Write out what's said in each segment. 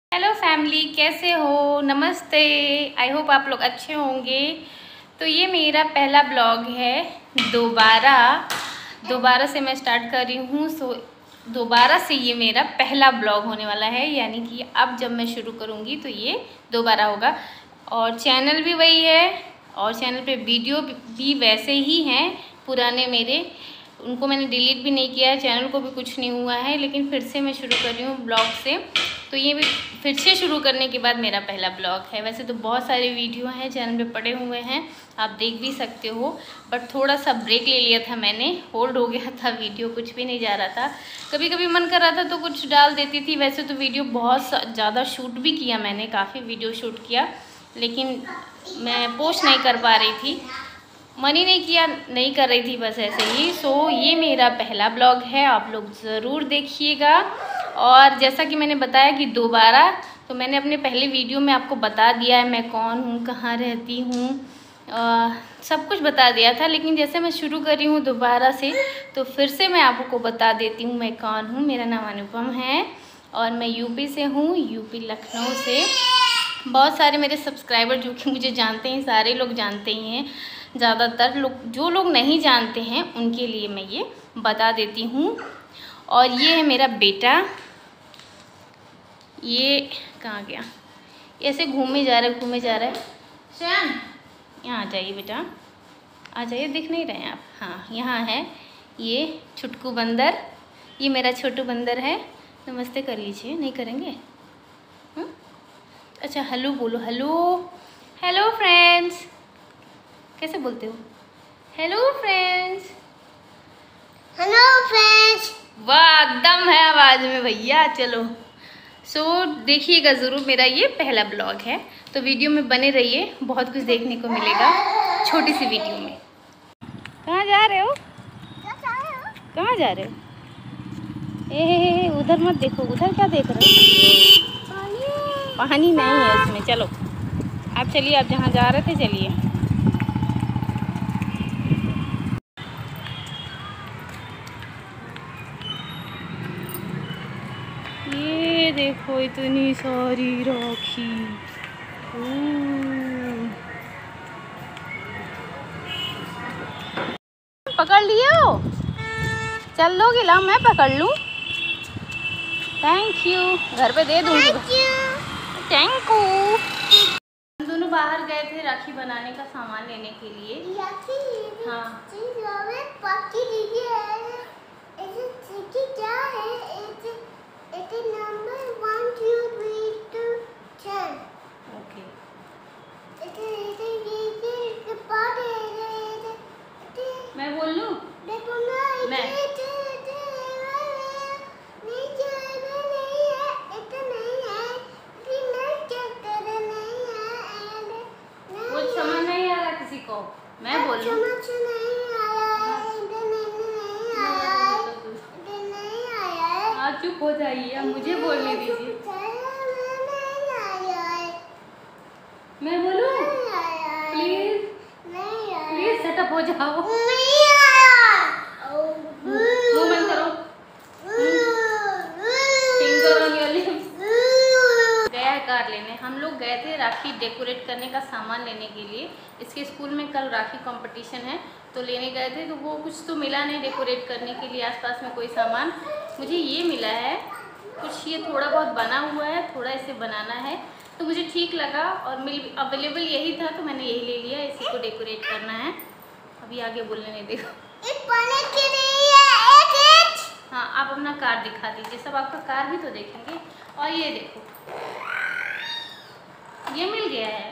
Hello family, कैसे हो? नमस्ते। आई होप आप लोग अच्छे होंगे। तो ये मेरा पहला ब्लॉग है। दोबारा से मैं स्टार्ट कर रही हूँ। दोबारा से ये मेरा पहला ब्लॉग होने वाला है, यानी कि अब जब मैं शुरू करूँगी तो ये दोबारा होगा। और चैनल भी वही है और चैनल पे वीडियो भी वैसे ही हैं पुराने मेरे, उनको मैंने डिलीट भी नहीं किया है, चैनल को भी कुछ नहीं हुआ है। लेकिन फिर से मैं शुरू कर रही हूँ ब्लॉग से, तो ये भी फिर से शुरू करने के बाद मेरा पहला ब्लॉग है। वैसे तो बहुत सारे वीडियो हैं चैनल पे पड़े हुए हैं, आप देख भी सकते हो, बट थोड़ा सा ब्रेक ले लिया था मैंने, होल्ड हो गया था वीडियो, कुछ भी नहीं जा रहा था। कभी कभी मन कर रहा था तो कुछ डाल देती थी। वैसे तो वीडियो बहुत ज़्यादा शूट भी किया मैंने, काफ़ी वीडियो शूट किया, लेकिन मैं पोस्ट नहीं कर पा रही थी, मन ही नहीं किया, नहीं कर रही थी, बस ऐसे ही। सो ये मेरा पहला ब्लॉग है, आप लोग ज़रूर देखिएगा। और जैसा कि मैंने बताया कि दोबारा, तो मैंने अपने पहले वीडियो में आपको बता दिया है मैं कौन हूँ, कहाँ रहती हूँ, सब कुछ बता दिया था। लेकिन जैसे मैं शुरू कर रही हूँ दोबारा से, तो फिर से मैं आपको बता देती हूँ मैं कौन हूँ। मेरा नाम अनुपम है और मैं यूपी से हूँ, यूपी लखनऊ से। बहुत सारे मेरे सब्सक्राइबर जो कि मुझे जानते हैं, सारे लोग जानते ही हैं। ज़्यादातर लोग, जो लोग नहीं जानते हैं उनके लिए मैं ये बता देती हूँ। और ये है मेरा बेटा, ये कहाँ गया, ऐसे घूमे जा रहा है। श्याम, यहाँ आ जाइए बेटा, आ जाइए, दिख नहीं रहे हैं आप? हाँ, यहाँ है ये छुटकू बंदर, ये मेरा छोटू बंदर है। नमस्ते कर लीजिए, नहीं करेंगे? अच्छा, हेलो बोलो, हेलो हेलो फ्रेंड्स, कैसे बोलते हो? Hello friends, hello friends. वाह, दम है आवाज़ में भैया। चलो, देखिएगा ज़रूर, मेरा ये पहला ब्लॉग है, तो वीडियो में बने रहिए, बहुत कुछ देखने को मिलेगा छोटी सी वीडियो में। कहाँ जा रहे हो? कहाँ जा रहे हो? उधर मत देखो, उधर क्या देख रहे हो? पानी नहीं है इसमें। चलो आप चलिए, आप जहाँ जा रहे थे चलिए। ये देखो इतनी सारी राखी। पकड़ लिए हो? चल लोगे? ला मैं पकड़ लूँ? थैंक यू, घर पे दे दूँगी। Thank you. हम दोनों बाहर गए थे राखी बनाने का सामान लेने के लिए। हाँ, ओके। मैं बोल लूँ? मैं कुछ समझ नहीं आ रहा किसी को, मैं बोल लूँ? आप चुप हो जाइए, अब मुझे बोलने दीजिए। मैं बोलूँ? प्लीज प्लीज सेटअप हो जाओ। मुंह बंद करो, फिंगर ऑन योर लिप्स। गया है कार लेने, हम लोग गए थे राखी डेकोरेट करने का सामान लेने के लिए। इसके स्कूल में कल राखी कंपटीशन है, तो लेने गए थे, तो वो कुछ तो मिला नहीं डेकोरेट करने के लिए आसपास में कोई सामान। मुझे ये मिला है कुछ, ये थोड़ा बहुत बना हुआ है, थोड़ा इसे बनाना है, तो मुझे ठीक लगा और अवेलेबल यही था, तो मैंने यही ले लिया। इसी को डेकोरेट करना है। अभी आगे बोलने नहीं देखो। हाँ, आप अपना कार दिखा दीजिए, सब आपका कार भी तो देखेंगे। और ये देखो, ये मिल गया है।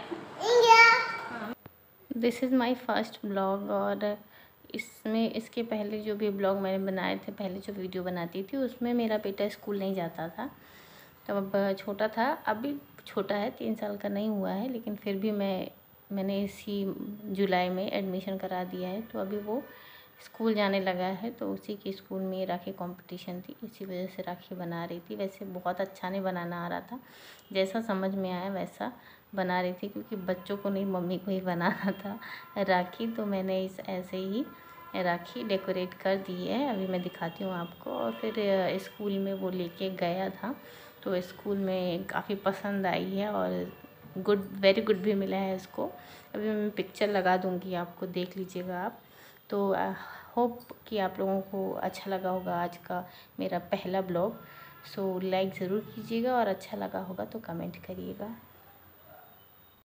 This is my first blog. और इसमें, इसके पहले जो भी ब्लॉग मैंने बनाए थे, पहले जो वीडियो बनाती थी, उसमें मेरा बेटा स्कूल नहीं जाता था, तब छोटा था। अभी छोटा है, 3 साल का नहीं हुआ है, लेकिन फिर भी मैंने इसी जुलाई में एडमिशन करा दिया है, तो अभी वो स्कूल जाने लगा है। तो उसी के स्कूल में राखी कंपटीशन थी, इसी वजह से राखी बना रही थी। वैसे बहुत अच्छा नहीं बनाना आ रहा था, जैसा समझ में आया वैसा बना रही थी, क्योंकि बच्चों को नहीं, मम्मी को ही बनाना था राखी। तो मैंने ऐसे ही राखी डेकोरेट कर दी है, अभी मैं दिखाती हूँ आपको। और फिर स्कूल में वो लेके गया था, तो स्कूल में काफ़ी पसंद आई है और वेरी गुड भी मिला है इसको। अभी मैं पिक्चर लगा दूँगी, आपको देख लीजिएगा आप। तो होप कि आप लोगों को अच्छा लगा होगा आज का मेरा पहला ब्लॉग। सो लाइक ज़रूर कीजिएगा और अच्छा लगा होगा तो कमेंट करिएगा।